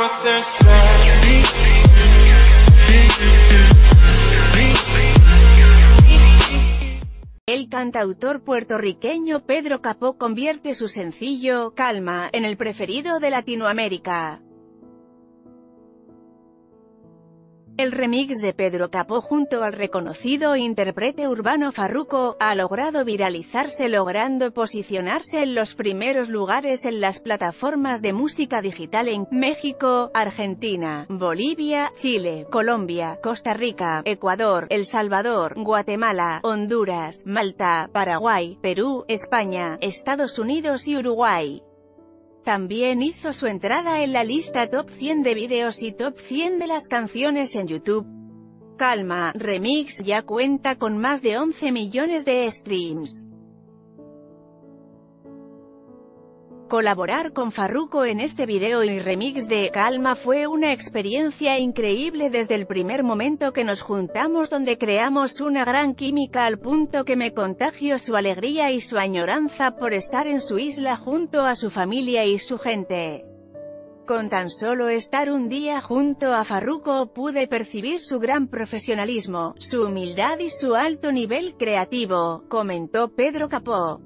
El cantautor puertorriqueño Pedro Capó convierte su sencillo "Calma" en el preferido de Latinoamérica. El remix de Pedro Capó junto al reconocido intérprete urbano Farruko ha logrado viralizarse, logrando posicionarse en los primeros lugares en las plataformas de música digital en México, Argentina, Bolivia, Chile, Colombia, Costa Rica, Ecuador, El Salvador, Guatemala, Honduras, Malta, Paraguay, Perú, España, Estados Unidos y Uruguay. También hizo su entrada en la lista Top 100 de videos y Top 100 de las canciones en YouTube. Calma Remix ya cuenta con más de 11 millones de streams. Colaborar con Farruko en este video y remix de Calma fue una experiencia increíble desde el primer momento que nos juntamos, donde creamos una gran química al punto que me contagió su alegría y su añoranza por estar en su isla junto a su familia y su gente. Con tan solo estar un día junto a Farruko pude percibir su gran profesionalismo, su humildad y su alto nivel creativo, comentó Pedro Capó.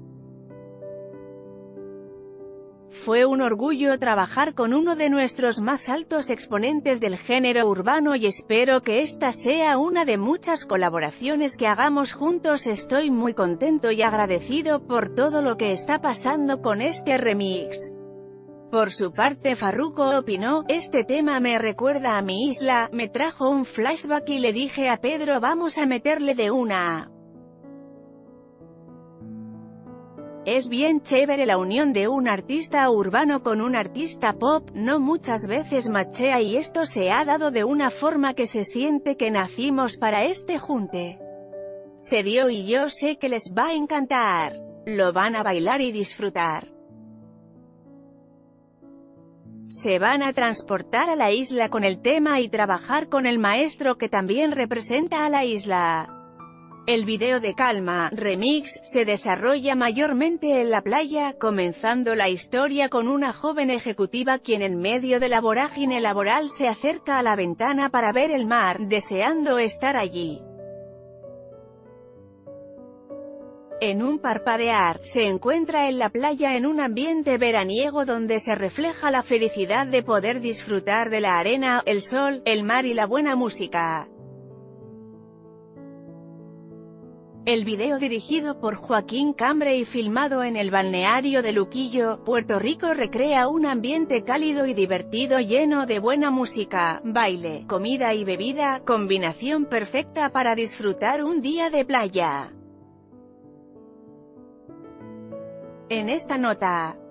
Fue un orgullo trabajar con uno de nuestros más altos exponentes del género urbano y espero que esta sea una de muchas colaboraciones que hagamos juntos. Estoy muy contento y agradecido por todo lo que está pasando con este remix. Por su parte Farruko opinó: este tema me recuerda a mi isla, me trajo un flashback y le dije a Pedro vamos a meterle de una. Es bien chévere la unión de un artista urbano con un artista pop, no muchas veces machea y esto se ha dado de una forma que se siente que nacimos para este junte. Se dio y yo sé que les va a encantar. Lo van a bailar y disfrutar. Se van a transportar a la isla con el tema y trabajar con el maestro que también representa a la isla. El video de Calma Remix se desarrolla mayormente en la playa, comenzando la historia con una joven ejecutiva quien en medio de la vorágine laboral se acerca a la ventana para ver el mar, deseando estar allí. En un parpadear, se encuentra en la playa en un ambiente veraniego donde se refleja la felicidad de poder disfrutar de la arena, el sol, el mar y la buena música. El video, dirigido por Joaquín Cambre y filmado en el balneario de Luquillo, Puerto Rico, recrea un ambiente cálido y divertido lleno de buena música, baile, comida y bebida, combinación perfecta para disfrutar un día de playa. En esta nota